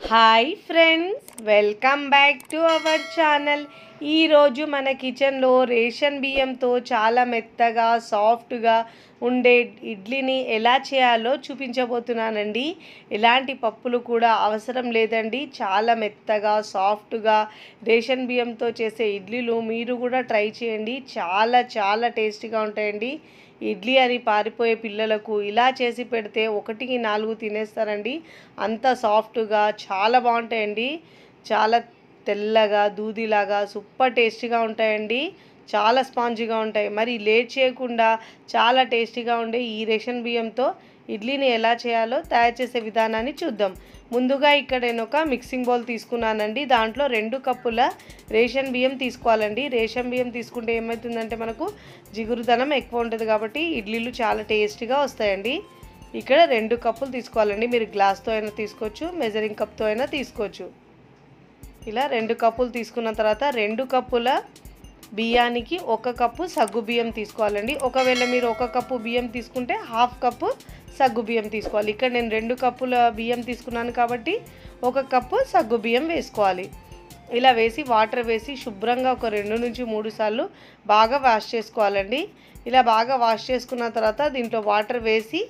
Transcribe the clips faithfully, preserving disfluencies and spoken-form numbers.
Hi friends, welcome back to our channel. ఈరోజు మన కిచెన్లో రేషన్ బియ్యంతో చాలా మెత్తగా సాఫ్ట్గా ఉండే ఇడ్లీని ఎలా చేయాలో చూపించబోతున్నానండి. ఎలాంటి పప్పులు కూడా అవసరం లేదండి. చాలా మెత్తగా సాఫ్ట్గా రేషన్ బియ్యంతో చేసే ఇడ్లీలు మీరు కూడా ట్రై చేయండి. చాలా చాలా టేస్టీగా ఉంటాయండి. ఇడ్లీ అని పారిపోయే పిల్లలకు ఇలా చేసి పెడితే ఒకటికి నాలుగు తినేస్తారండి. అంత సాఫ్ట్గా చాలా బాగుంటాయండి. చాలా తెల్లగా దూదిలాగా సూపర్ టేస్టీగా ఉంటాయండి. చాలా స్పాంజీగా ఉంటాయి. మరి లేట్ చేయకుండా చాలా టేస్టీగా ఉండే ఈ రేషన్ బియ్యంతో ఇడ్లీని ఎలా చేయాలో తయారు చేసే విధానాన్ని చూద్దాం. ముందుగా ఇక్కడ నేను ఒక మిక్సింగ్ బౌల్ తీసుకున్నానండి. దాంట్లో రెండు కప్పుల రేషన్ బియ్యం తీసుకోవాలండి. రేషన్ బియ్యం తీసుకుంటే ఏమవుతుందంటే మనకు జిగురుదనం ఎక్కువ ఉంటుంది కాబట్టి ఇడ్లీలు చాలా టేస్టీగా వస్తాయండి. ఇక్కడ రెండు కప్పులు తీసుకోవాలండి. మీరు గ్లాస్తో అయినా తీసుకోవచ్చు, మెజరింగ్ కప్తో అయినా తీసుకోవచ్చు. ఇలా రెండు కప్పులు తీసుకున్న తర్వాత రెండు కప్పుల బియ్యానికి ఒక కప్పు సగ్గు బియ్యం తీసుకోవాలండి. ఒకవేళ మీరు ఒక కప్పు బియ్యం తీసుకుంటే హాఫ్ కప్పు సగ్గు బియ్యం తీసుకోవాలి. ఇక్కడ నేను రెండు కప్పుల బియ్యం తీసుకున్నాను కాబట్టి ఒక కప్పు సగ్గు బియ్యం వేసుకోవాలి. ఇలా వేసి వాటర్ వేసి శుభ్రంగా ఒక రెండు నుంచి మూడు సార్లు బాగా వాష్ చేసుకోవాలండి. ఇలా బాగా వాష్ చేసుకున్న తర్వాత దీంట్లో వాటర్ వేసి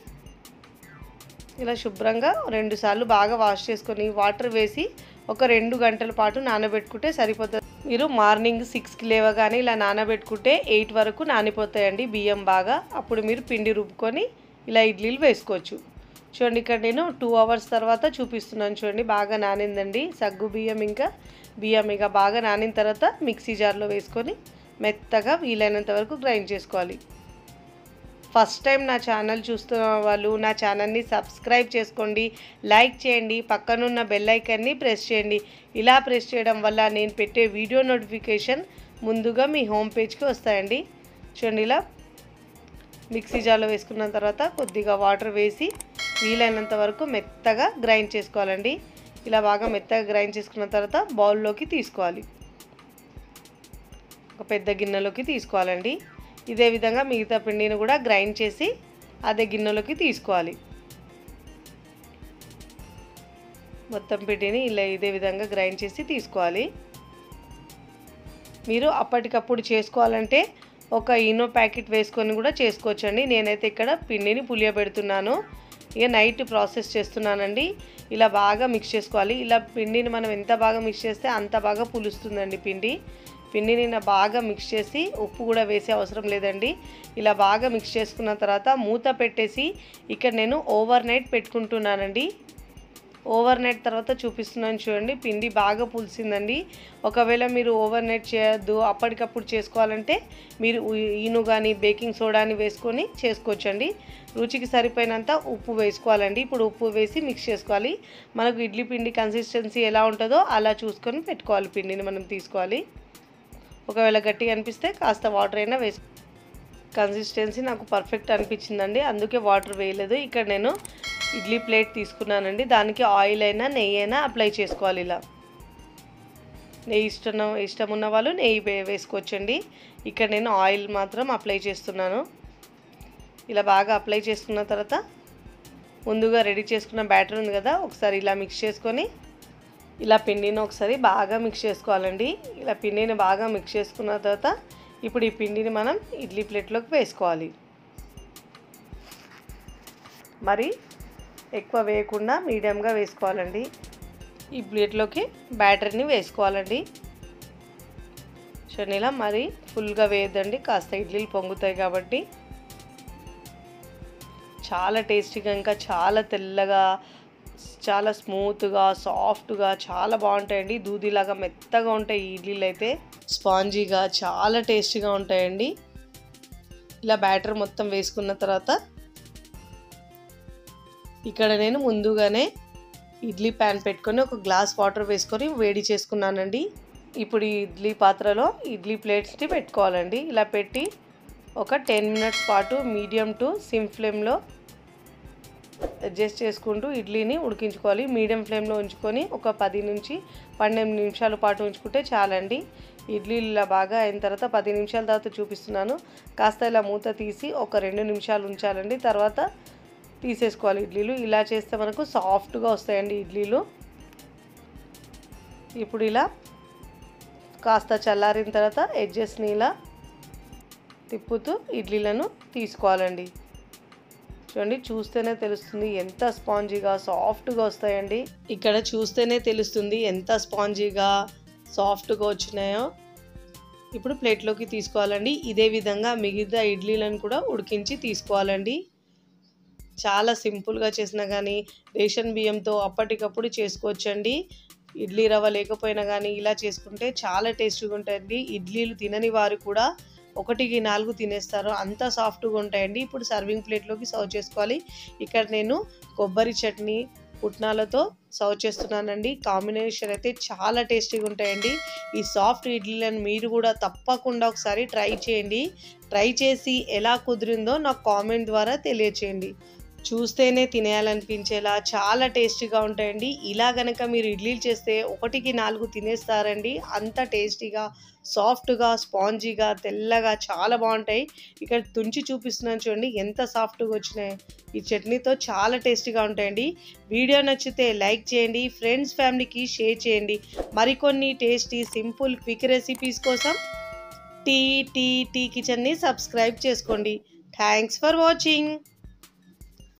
ఇలా శుభ్రంగా రెండు సార్లు బాగా వాష్ చేసుకొని వాటర్ వేసి ఒక రెండు గంటల పాటు నానబెట్టుకుంటే సరిపోతుంది. మీరు మార్నింగ్ సిక్స్కి లేవగానే ఇలా నానబెట్టుకుంటే ఎయిట్ వరకు నానిపోతాయండి బియ్యం బాగా. అప్పుడు మీరు పిండి రుబ్బుకొని ఇలా ఇడ్లీలు వేసుకోవచ్చు. చూడండి, ఇక్కడ నేను టూ అవర్స్ తర్వాత చూపిస్తున్నాను. చూడండి, బాగా నానిందండి సగ్గు బియ్యం ఇంకా బియ్యం. ఇక బాగా నానిన తర్వాత మిక్సీ జార్లో వేసుకొని మెత్తగా వీలైనంత వరకు గ్రైండ్ చేసుకోవాలి. ఫస్ట్ టైం నా ఛానల్ చూస్తున్న వాళ్ళు నా ఛానల్ని సబ్స్క్రైబ్ చేసుకోండి, లైక్ చేయండి, పక్కనున్న బెల్ ఐకాన్ని ప్రెస్ చేయండి. ఇలా ప్రెస్ చేయడం వల్ల నేను పెట్టే వీడియో నోటిఫికేషన్ ముందుగా మీ హోమ్ పేజ్కి వస్తాయండి. చూడండి, ఇలా మిక్సీ జార్లో వేసుకున్న తర్వాత కొద్దిగా వాటర్ వేసి వీలైనంత వరకు మెత్తగా గ్రైండ్ చేసుకోవాలండి. ఇలా బాగా మెత్తగా గ్రైండ్ చేసుకున్న తర్వాత బౌల్లోకి తీసుకోవాలి. ఒక పెద్ద గిన్నెలోకి తీసుకోవాలండి. ఇదే విధంగా మిగతా పిండిని కూడా గ్రైండ్ చేసి అదే గిన్నెలోకి తీసుకోవాలి. మొత్తం పిండిని ఇలా ఇదే విధంగా గ్రైండ్ చేసి తీసుకోవాలి. మీరు అప్పటికప్పుడు చేసుకోవాలంటే ఒక ఈనో ప్యాకెట్ వేసుకొని కూడా చేసుకోవచ్చండి. నేనైతే ఇక్కడ పిండిని పులియబెడుతున్నాను. ఇక నైట్ ప్రాసెస్ చేస్తున్నానండి. ఇలా బాగా మిక్స్ చేసుకోవాలి. ఇలా పిండిని మనం ఎంత బాగా మిక్స్ చేస్తే అంత బాగా పులుస్తుందండి పిండి. పిండిని బాగా మిక్స్ చేసి ఉప్పు కూడా వేసే అవసరం లేదండి. ఇలా బాగా మిక్స్ చేసుకున్న తర్వాత మూత పెట్టేసి ఇక్కడ నేను ఓవర్ నైట్ పెట్టుకుంటున్నానండి. ఓవర్ నైట్ తర్వాత చూపిస్తున్నాను. చూడండి, పిండి బాగా పులిసిందండి. ఒకవేళ మీరు ఓవర్ నైట్ చేయొద్దు, అప్పటికప్పుడు చేసుకోవాలంటే మీరు ఈను కానీ బేకింగ్ సోడాని వేసుకొని చేసుకోవచ్చండి. రుచికి సరిపోయినంత ఉప్పు వేసుకోవాలండి. ఇప్పుడు ఉప్పు వేసి మిక్స్ చేసుకోవాలి. మనకు ఇడ్లీ పిండి కన్సిస్టెన్సీ ఎలా ఉంటుందో అలా చూసుకొని పెట్టుకోవాలి. పిండిని మనం తీసుకోవాలి. ఒకవేళ గట్టిగా అనిపిస్తే కాస్త వాటర్ అయినా వేసు కన్సిస్టెన్సీ నాకు పర్ఫెక్ట్ అనిపించిందండి, అందుకే వాటర్ వేయలేదు. ఇక్కడ నేను ఇడ్లీ ప్లేట్ తీసుకున్నానండి. దానికి ఆయిల్ అయినా నెయ్యి అయినా అప్లై చేసుకోవాలి. ఇలా నెయ్యి ఇష్టం ఇష్టం ఉన్న వాళ్ళు నెయ్యి వేసుకోవచ్చండి. ఇక్కడ నేను ఆయిల్ మాత్రం అప్లై చేస్తున్నాను. ఇలా బాగా అప్లై చేసుకున్న తర్వాత ముందుగా రెడీ చేసుకున్న బ్యాటర్ ఉంది కదా, ఒకసారి ఇలా మిక్స్ చేసుకొని ఇలా పిండిని ఒకసారి బాగా మిక్స్ చేసుకోవాలండి. ఇలా పిండిని బాగా మిక్స్ చేసుకున్న తర్వాత ఇప్పుడు ఈ పిండిని మనం ఇడ్లీ ప్లేట్లోకి వేసుకోవాలి. మరి ఎక్కువ వేయకుండా మీడియంగా వేసుకోవాలండి. ఈ ప్లేట్లోకి బ్యాటర్ని వేసుకోవాలండి. చూడండి, ఇలా మరి ఫుల్గా వేయద్దండి, కాస్త ఇడ్లీలు పొంగుతాయి కాబట్టి. చాలా టేస్టీగా ఇంకా చాలా తెల్లగా చాలా స్మూత్గా సాఫ్ట్గా చాలా బాగుంటాయండి. దూదిలాగా మెత్తగా ఉంటాయి ఈ ఇడ్లీలు అయితే. స్పాంజీగా చాలా టేస్టీగా ఉంటాయండి. ఇలా బ్యాటర్ మొత్తం వేసుకున్న తర్వాత ఇక్కడ నేను ముందుగానే ఇడ్లీ ప్యాన్ పెట్టుకొని ఒక గ్లాస్ వాటర్ వేసుకొని వేడి చేసుకున్నానండి. ఇప్పుడు ఈ ఇడ్లీ పాత్రలో ఇడ్లీ ప్లేట్స్ని పెట్టుకోవాలండి. ఇలా పెట్టి ఒక టెన్ మినిట్స్ పాటు మీడియం టు సిమ్ ఫ్లేమ్లో అడ్జస్ట్ చేసుకుంటూ ఇడ్లీని ఉడికించుకోవాలి. మీడియం ఫ్లేమ్లో ఉంచుకొని ఒక పది నుంచి పన్నెండు నిమిషాల పాటు ఉంచుకుంటే చాలండి. ఇడ్లీ ఇలా బాగా అయిన తర్వాత పది నిమిషాల తర్వాత చూపిస్తున్నాను. కాస్త ఇలా మూత తీసి ఒక రెండు నిమిషాలు ఉంచాలండి. తర్వాత తీసేసుకోవాలి ఇడ్లీలు. ఇలా చేస్తే మనకు సాఫ్ట్గా వస్తాయండి ఇడ్లీలు. ఇప్పుడు ఇలా కాస్త చల్లారిన తర్వాత ఎడ్జెస్ని ఇలా తిప్పుతూ ఇడ్లీలను తీసుకోవాలండి. చూడండి, చూస్తేనే తెలుస్తుంది ఎంత స్పాంజీగా సాఫ్ట్గా వస్తాయండి. ఇక్కడ చూస్తేనే తెలుస్తుంది ఎంత స్పాంజీగా సాఫ్ట్గా వచ్చినాయో. ఇప్పుడు ప్లేట్లోకి తీసుకోవాలండి. ఇదే విధంగా మిగతా ఇడ్లీలను కూడా ఉడికించి తీసుకోవాలండి. చాలా సింపుల్గా చేసినా కానీ రేషన్ బియ్యంతో అప్పటికప్పుడు చేసుకోవచ్చండి. ఇడ్లీ రవ్వ లేకపోయినా కానీ ఇలా చేసుకుంటే చాలా టేస్టీగా ఉంటాయండి. ఇడ్లీలు తినని వారు కూడా ఒకటికి నాలుగు తినేస్తారు, అంత సాఫ్ట్గా ఉంటాయండి. ఇప్పుడు సర్వింగ్ ప్లేట్లోకి సర్వ్ చేసుకోవాలి. ఇక్కడ నేను కొబ్బరి చట్నీ పుట్నాలతో సర్వ్ చేస్తున్నానండి. కాంబినేషన్ అయితే చాలా టేస్టీగా ఉంటాయండి. ఈ సాఫ్ట్ ఇడ్లీలను మీరు కూడా తప్పకుండా ఒకసారి ట్రై చేయండి. ట్రై చేసి ఎలా కుదిరిందో నాకు కామెంట్ ద్వారా తెలియచేయండి. చూస్తేనే తినేయాలనిపించేలా చాలా టేస్టీగా ఉంటాయండి. ఇలా గనక మీరు ఇడ్లీలు చేస్తే ఒకటికి నాలుగు తినేస్తారండి. అంత టేస్టీగా సాఫ్ట్గా స్పాంజీగా తెల్లగా చాలా బాగుంటాయి. ఇక్కడ తుంచి చూపిస్తున్నాను చూడండి ఎంత సాఫ్ట్గా వచ్చినాయి. ఈ చట్నీతో చాలా టేస్టీగా ఉంటాయండి. వీడియో నచ్చితే లైక్ చేయండి, ఫ్రెండ్స్ ఫ్యామిలీకి షేర్ చేయండి. మరికొన్ని టేస్టీ సింపుల్ క్విక్ రెసిపీస్ కోసం టీ టీ టీ కిచెన్ని సబ్స్క్రైబ్ చేసుకోండి. Thanks for watching.